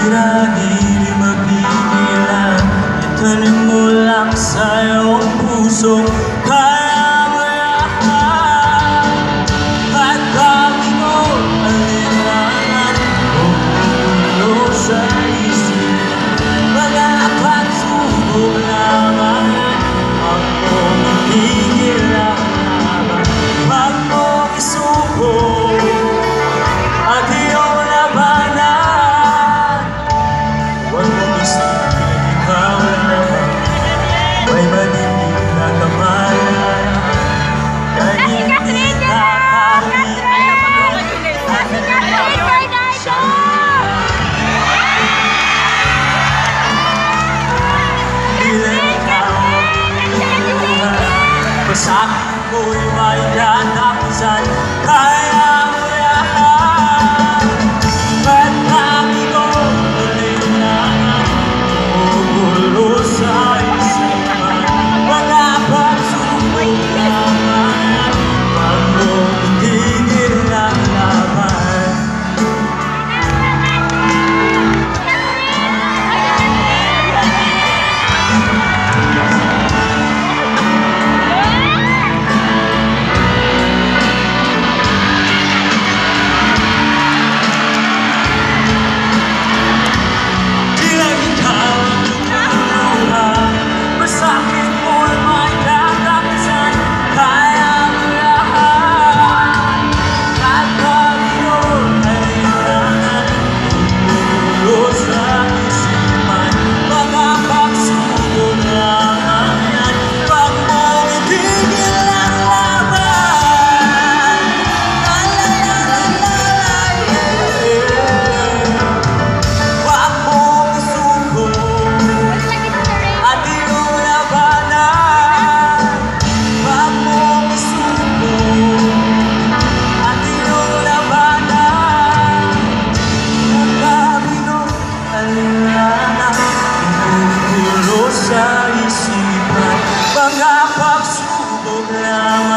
Tirahin magbibilang, itanong mo lang sa iyong puso. Kaya mo lahat at dami mo alinlangan kumulo sa isip. Mga pagsubok lamang ang mong higil ang laban. Pag mong isuko at iyong labanan, huwag mong isipin ikaw lamang may manindig na kamayan. Dahil hindi nakarinig at nagkakaroon siya. Ilan ikaw ang pinuha, pasakit mo'y may datapusan. Kaya mo lahat at dami mo alinlangan kumulo sa isipan. Mga pagsubok lamang pag mong itigil ang laban. Ilang ikaw ang pinuha, masakit mo'y may datapusan. Kaya mo lahat at dami mo alinlangan kumulo sa isipan. Mga pagsubok lamang yan pag mong itigil ang laban. La la la la la la, yeah. Huwag mong isuko at iyong labanan. Huwag mong isuko at iyong labanan. Ang dami mo alinlangan kumulo sa isipan. Mga pagsubok lamang